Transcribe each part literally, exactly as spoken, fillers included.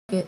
It.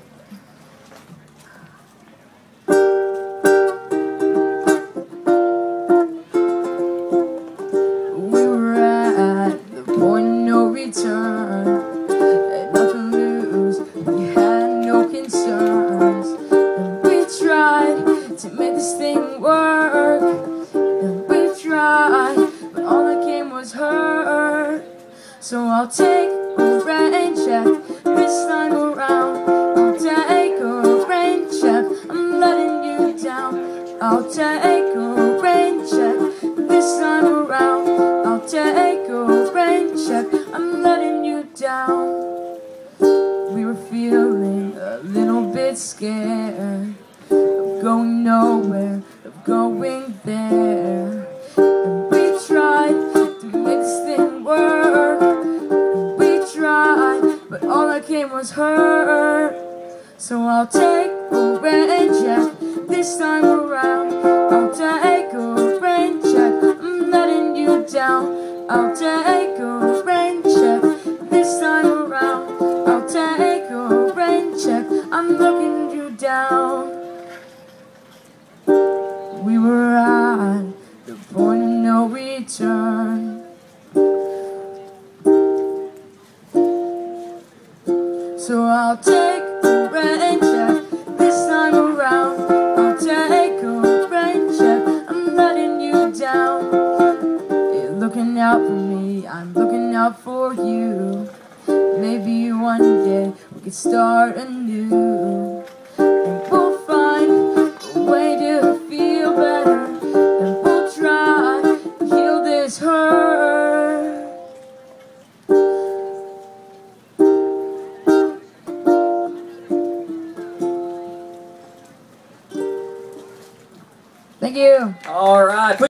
We were at the point of no return, had nothing to lose, we had no concerns, and we tried to make this thing work, and we tried, but all that came was hurt. So I'll take a rain check this time around. I'll take a rain check, I'm letting you down. I'll take a rain check this time around. I'll take a rain check, I'm letting you down. We were feeling a little bit scared of going nowhere, of going there, and we tried to make this thing work, and we tried, but all that came was hurt. So I'll take a rain check this time around. I'll take a rain check, I'm letting you down. I'll take a rain check this time around. I'll take a rain check, I'm looking you down. We were at the point of no return, so I'll take a rain check this time around. I'll take a rain check, I'm letting you down. You're looking out for me, I'm looking out for you. Maybe one day we could start anew, and we'll find a way to feel better, and we'll try to heal this hurt. Thank you. All right.